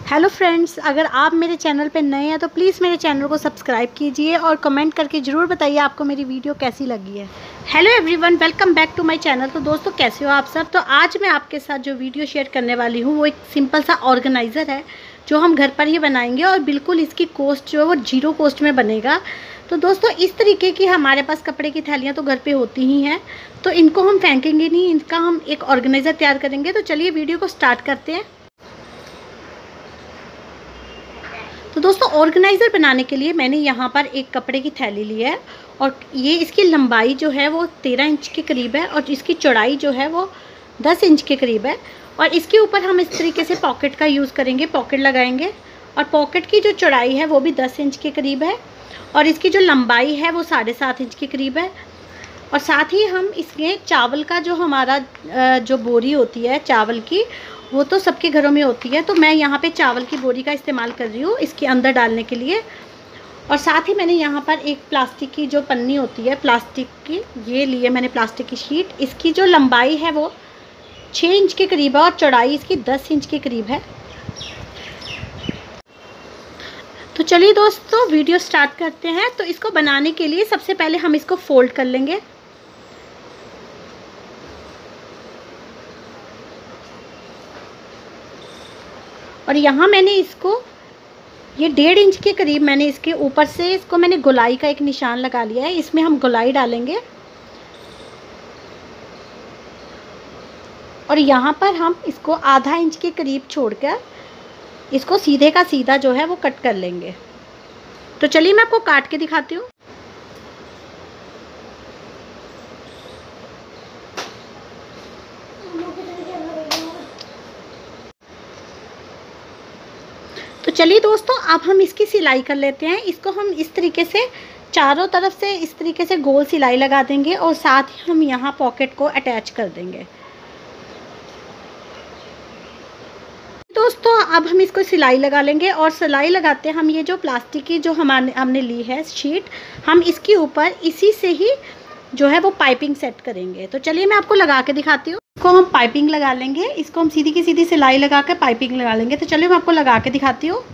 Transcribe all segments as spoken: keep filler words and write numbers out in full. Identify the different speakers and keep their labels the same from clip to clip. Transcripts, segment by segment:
Speaker 1: Hello friends, अगर आप मेरे चैनल पे नए हैं तो प्लीज़ मेरे चैनल को सब्सक्राइब कीजिए और कमेंट करके ज़रूर बताइए आपको मेरी वीडियो कैसी लगी है। Hello everyone, welcome back to my channel. तो दोस्तों, कैसे हो आप सब। तो आज मैं आपके साथ जो वीडियो शेयर करने वाली हूँ वो एक सिंपल सा ऑर्गेनाइज़र है जो हम घर पर ही बनाएंगे और बिल्कुल इसकी कॉस्ट जो है वो जीरो कॉस्ट में बनेगा। तो दोस्तों, इस तरीके की हमारे पास कपड़े की थैलियाँ तो घर पर होती ही हैं, तो इनको हम फेंकेंगे नहीं, इनका हम एक ऑर्गेनाइज़र तैयार करेंगे। तो चलिए वीडियो को स्टार्ट करते हैं। तो दोस्तों, ऑर्गेनाइज़र बनाने के लिए मैंने यहाँ पर एक कपड़े की थैली ली है और ये इसकी लंबाई जो है वो तेरह इंच के करीब है और इसकी चौड़ाई जो है वो दस इंच के करीब है। और इसके ऊपर हम इस तरीके से पॉकेट का यूज़ करेंगे, पॉकेट लगाएंगे। और पॉकेट की जो चौड़ाई है वो भी दस इंच के करीब है और इसकी जो लंबाई है वो साढ़े सात इंच के करीब है। और साथ ही हम इसमें चावल का जो हमारा जो बोरी होती है चावल की, वो तो सबके घरों में होती है, तो मैं यहाँ पे चावल की बोरी का इस्तेमाल कर रही हूँ इसके अंदर डालने के लिए। और साथ ही मैंने यहाँ पर एक प्लास्टिक की जो पन्नी होती है प्लास्टिक की, ये लिए मैंने प्लास्टिक की शीट। इसकी जो लंबाई है वो छः इंच के करीब है और चौड़ाई इसकी दस इंच के करीब है। तो चलिए दोस्तों, वीडियो स्टार्ट करते हैं। तो इसको बनाने के लिए सबसे पहले हम इसको फोल्ड कर लेंगे। और यहाँ मैंने इसको ये डेढ़ इंच के करीब मैंने इसके ऊपर से इसको मैंने गोलाई का एक निशान लगा लिया है। इसमें हम गोलाई डालेंगे और यहाँ पर हम इसको आधा इंच के करीब छोड़कर इसको सीधे का सीधा जो है वो कट कर लेंगे। तो चलिए मैं आपको काट के दिखाती हूँ। तो चलिए दोस्तों, अब हम इसकी सिलाई कर लेते हैं। इसको हम इस तरीके से चारों तरफ से इस तरीके से गोल सिलाई लगा देंगे और साथ ही हम यहाँ पॉकेट को अटैच कर देंगे। दोस्तों, अब हम इसको सिलाई लगा लेंगे और सिलाई लगाते हैं हम ये जो प्लास्टिक की जो हमारे हमने ली है शीट, हम इसके ऊपर इसी से ही जो है वो पाइपिंग सेट करेंगे। तो चलिए मैं आपको लगा के दिखाती हूँ। इसको हम पाइपिंग लगा लेंगे, इसको हम सीधी की सीधी सिलाई लगा कर पाइपिंग लगा लेंगे। तो चलिए मैं आपको लगा के दिखाती हूँ।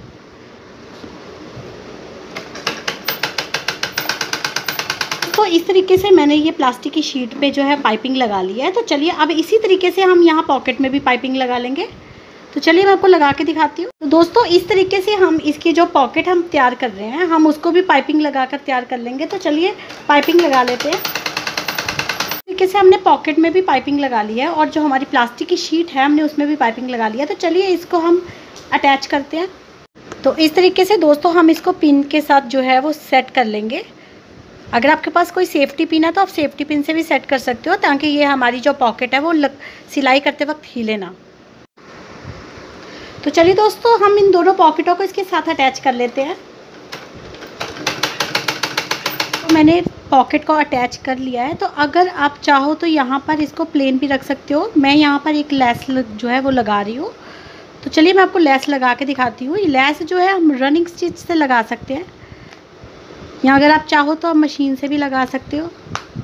Speaker 1: तो इस तरीके से मैंने ये प्लास्टिक की शीट पे जो है पाइपिंग लगा लिया है। तो चलिए अब इसी तरीके से हम यहाँ पॉकेट में भी पाइपिंग लगा लेंगे। तो चलिए मैं आपको लगा के दिखाती हूँ। तो दोस्तों, इस तरीके से हम इसकी जो पॉकेट हम तैयार कर रहे हैं हम उसको भी पाइपिंग लगा कर तैयार कर लेंगे। तो चलिए पाइपिंग लगा लेते हैं। तरीके से हमने पॉकेट में भी पाइपिंग लगा ली है और जो हमारी प्लास्टिक की शीट है हमने उसमें भी पाइपिंग लगा लिया। तो चलिए इसको हम अटैच करते हैं। तो इस तरीके से दोस्तों हम इसको पिन के साथ जो है वो सेट कर लेंगे। अगर आपके पास कोई सेफ्टी पिन है तो आप सेफ्टी पिन से भी सेट कर सकते हो, ताकि ये हमारी जो पॉकेट है वो लग, सिलाई करते वक्त हिले ना। तो चलिए दोस्तों, हम इन दोनों पॉकेटों को इसके साथ अटैच कर लेते हैं। तो मैंने पॉकेट को अटैच कर लिया है। तो अगर आप चाहो तो यहाँ पर इसको प्लेन भी रख सकते हो। मैं यहाँ पर एक लेस जो है वो लगा रही हूँ। तो चलिए मैं आपको लेस लगा के दिखाती हूँ। ये लेस जो है हम रनिंग स्टिच से लगा सकते हैं, या अगर आप चाहो तो आप मशीन से भी लगा सकते हो।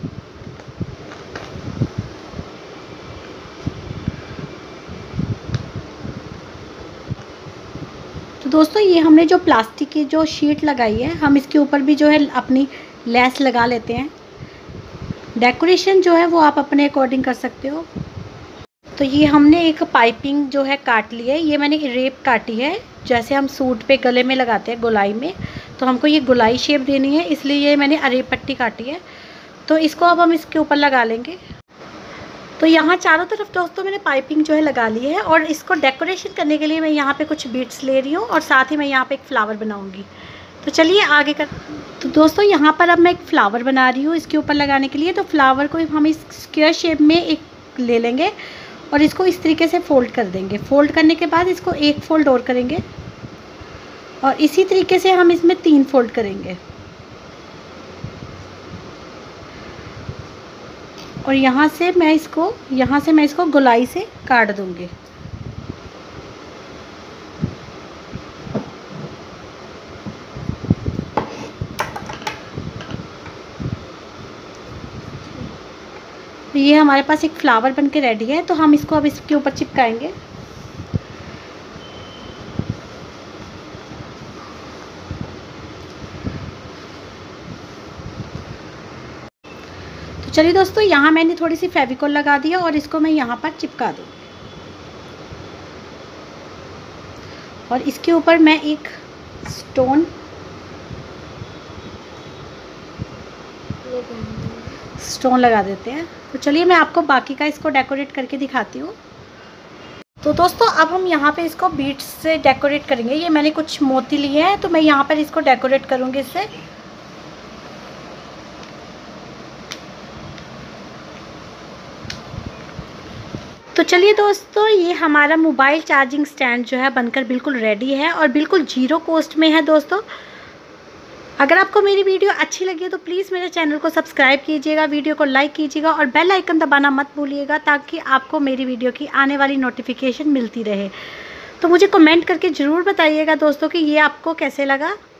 Speaker 1: तो दोस्तों, ये हमने जो प्लास्टिक की जो शीट लगाई है हम इसके ऊपर भी जो है अपनी लेस लगा लेते हैं। डेकोरेशन जो है वो आप अपने अकॉर्डिंग कर सकते हो। तो ये हमने एक पाइपिंग जो है काट ली है। ये मैंने रेप काटी है, जैसे हम सूट पे गले में लगाते हैं गोलाई में, तो हमको ये गोलाई शेप देनी है, इसलिए ये मैंने अरेप पट्टी काटी है। तो इसको अब हम इसके ऊपर लगा लेंगे। तो यहाँ चारों तरफ दोस्तों मैंने पाइपिंग जो है लगा ली है और इसको डेकोरेशन करने के लिए मैं यहाँ पे कुछ बीट्स ले रही हूँ और साथ ही मैं यहाँ पे एक फ्लावर बनाऊँगी। तो चलिए आगे कर। तो दोस्तों, यहाँ पर अब मैं एक फ़्लावर बना रही हूँ इसके ऊपर लगाने के लिए। तो फ्लावर को हम इस स्क्वायर शेप में एक ले लेंगे और इसको इस तरीके से फोल्ड कर देंगे। फोल्ड करने के बाद इसको एक फोल्ड और करेंगे और इसी तरीके से हम इसमें तीन फोल्ड करेंगे। और यहाँ से मैं इसको यहाँ से मैं इसको गोलाई से काट दूँगी। तो ये हमारे पास एक फ्लावर बनके रेडी है। तो हम इसको अब इसके ऊपर चिपकाएंगे। चलिए दोस्तों, यहाँ मैंने थोड़ी सी फेविकोल लगा दिया और इसको मैं यहाँ पर चिपका दूँ। और इसके ऊपर मैं एक स्टोन स्टोन लगा देते हैं। तो चलिए मैं आपको बाकी का इसको डेकोरेट करके दिखाती हूँ। तो दोस्तों अब हम यहाँ पे इसको बीड्स से डेकोरेट करेंगे। ये मैंने कुछ मोती लिए हैं, तो मैं यहाँ पर इसको डेकोरेट करूँगी इससे। तो चलिए दोस्तों, ये हमारा मोबाइल चार्जिंग स्टैंड जो है बनकर बिल्कुल रेडी है और बिल्कुल जीरो कॉस्ट में है दोस्तों। अगर आपको मेरी वीडियो अच्छी लगी है तो प्लीज़ मेरे चैनल को सब्सक्राइब कीजिएगा, वीडियो को लाइक कीजिएगा और बेल आइकन दबाना मत भूलिएगा, ताकि आपको मेरी वीडियो की आने वाली नोटिफिकेशन मिलती रहे। तो मुझे कमेंट करके ज़रूर बताइएगा दोस्तों कि ये आपको कैसे लगा।